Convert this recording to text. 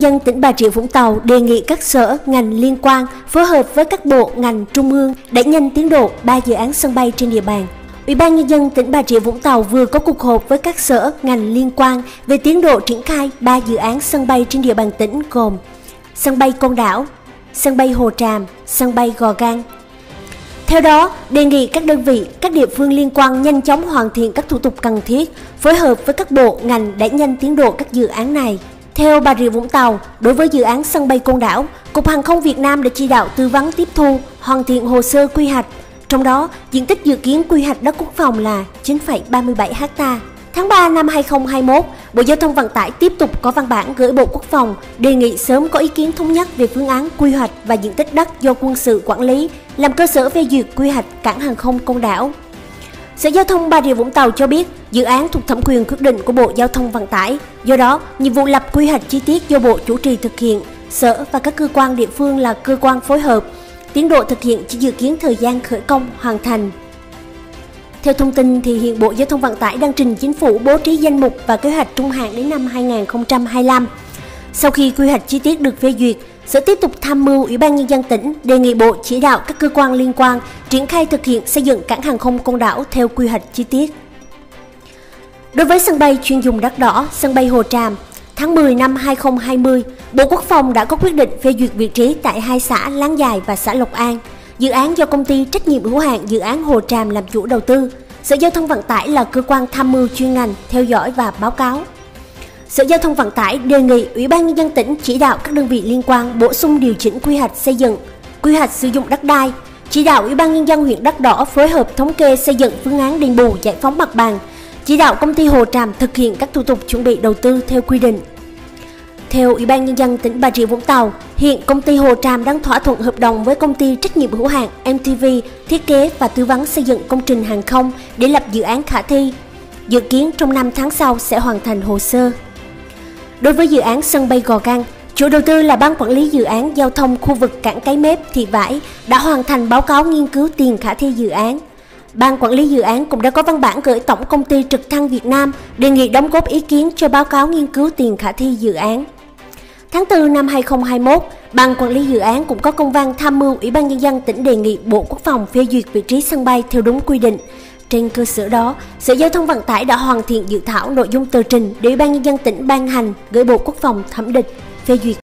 dân tỉnh Bà Rịa Vũng Tàu đề nghị các sở, ngành liên quan phối hợp với các bộ, ngành, trung ương đẩy nhanh tiến độ 3 dự án sân bay trên địa bàn. Ủy ban Nhân dân tỉnh Bà Rịa Vũng Tàu vừa có cuộc họp với các sở, ngành liên quan về tiến độ triển khai 3 dự án sân bay trên địa bàn tỉnh gồm sân bay Côn Đảo, sân bay Hồ Tràm, sân bay Gò Gang. Theo đó, đề nghị các đơn vị, các địa phương liên quan nhanh chóng hoàn thiện các thủ tục cần thiết, phối hợp với các bộ, ngành đẩy nhanh tiến độ các dự án này. Theo Bà Rịa Vũng Tàu, đối với dự án sân bay Côn Đảo, Cục Hàng không Việt Nam đã chỉ đạo tư vấn tiếp thu, hoàn thiện hồ sơ quy hoạch. Trong đó, diện tích dự kiến quy hoạch đất quốc phòng là 9,37 ha. Tháng 3 năm 2021, Bộ Giao thông Vận tải tiếp tục có văn bản gửi Bộ Quốc phòng đề nghị sớm có ý kiến thống nhất về phương án quy hoạch và diện tích đất do quân sự quản lý làm cơ sở phê duyệt quy hoạch cảng hàng không Côn Đảo. Sở Giao thông Bà Rịa Vũng Tàu cho biết dự án thuộc thẩm quyền quyết định của Bộ Giao thông Vận tải. Do đó, nhiệm vụ lập quy hoạch chi tiết do Bộ chủ trì thực hiện, Sở và các cơ quan địa phương là cơ quan phối hợp. Tiến độ thực hiện chỉ dự kiến thời gian khởi công hoàn thành. Theo thông tin thì hiện Bộ Giao thông Vận tải đang trình Chính phủ bố trí danh mục và kế hoạch trung hạn đến năm 2025. Sau khi quy hoạch chi tiết được phê duyệt, Sở tiếp tục tham mưu Ủy ban Nhân dân tỉnh đề nghị Bộ chỉ đạo các cơ quan liên quan triển khai thực hiện xây dựng cảng hàng không Côn Đảo theo quy hoạch chi tiết. Đối với sân bay chuyên dùng đất đỏ, sân bay Hồ Tràm, tháng 10 năm 2020, Bộ Quốc phòng đã có quyết định phê duyệt vị trí tại 2 xã Láng Dài và xã Lộc An. Dự án do công ty trách nhiệm hữu hạn dự án Hồ Tràm làm chủ đầu tư. Sở Giao thông Vận tải là cơ quan tham mưu chuyên ngành theo dõi và báo cáo. Sở Giao thông Vận tải đề nghị Ủy ban Nhân dân tỉnh chỉ đạo các đơn vị liên quan bổ sung điều chỉnh quy hoạch xây dựng, quy hoạch sử dụng đất đai, chỉ đạo Ủy ban Nhân dân huyện Đất Đỏ phối hợp thống kê xây dựng phương án đền bù giải phóng mặt bằng, chỉ đạo công ty Hồ Tràm thực hiện các thủ tục chuẩn bị đầu tư theo quy định. Theo Ủy ban Nhân dân tỉnh Bà Rịa Vũng Tàu, hiện công ty Hồ Tràm đang thỏa thuận hợp đồng với công ty trách nhiệm hữu hạn MTV thiết kế và tư vấn xây dựng công trình hàng không để lập dự án khả thi. Dự kiến trong 5 tháng sau sẽ hoàn thành hồ sơ. Đối với dự án sân bay Gò Gang, chủ đầu tư là Ban Quản lý Dự án Giao thông khu vực Cảng Cái Mép, Thị Vải đã hoàn thành báo cáo nghiên cứu tiền khả thi dự án. Ban Quản lý Dự án cũng đã có văn bản gửi Tổng Công ty Trực thăng Việt Nam đề nghị đóng góp ý kiến cho báo cáo nghiên cứu tiền khả thi dự án. Tháng 4 năm 2021, Ban Quản lý Dự án cũng có công văn tham mưu Ủy ban Nhân dân tỉnh đề nghị Bộ Quốc phòng phê duyệt vị trí sân bay theo đúng quy định. Trên cơ sở đó, Sở Giao thông Vận tải đã hoàn thiện dự thảo nội dung tờ trình để Ủy ban Nhân dân tỉnh ban hành gửi Bộ Quốc phòng thẩm định, phê duyệt.